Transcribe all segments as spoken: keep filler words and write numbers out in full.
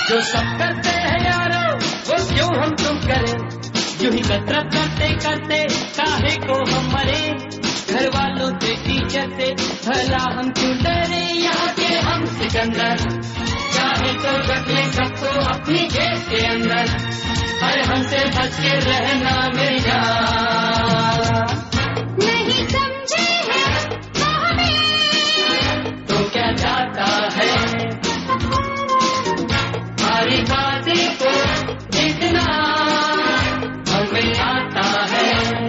जो सब करते हैं यारो वो क्यों हम तुम करें, यूं ही कसरत करते करते काहे को हम मरे, घर वालों से टीचर से भला हम क्यों डरे, यहाँ के हम सिकंदर चाहे तो रख ले सबको अपनी जेब के अंदर, हर हमसे बच के रहना मेरी जान। नहीं समझे हैं तो हमें तो क्या जाता है हमारी बातें को जितना हमें आता है।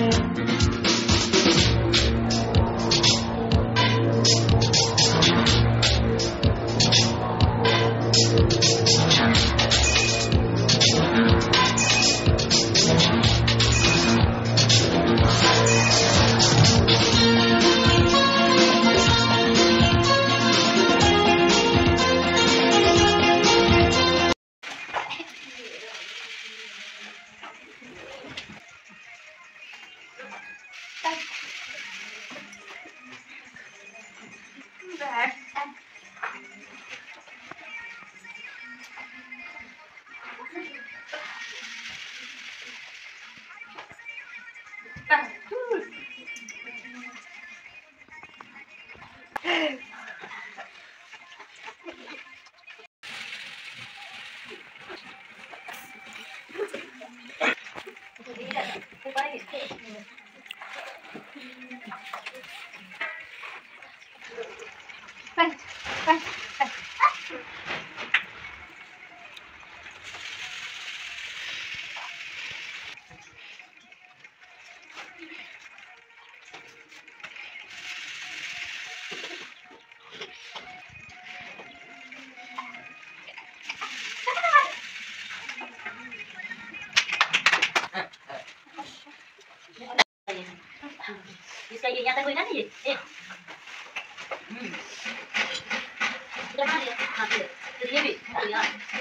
इसका ये यहाँ तक हुई ना ये ये हम्म ये ये भी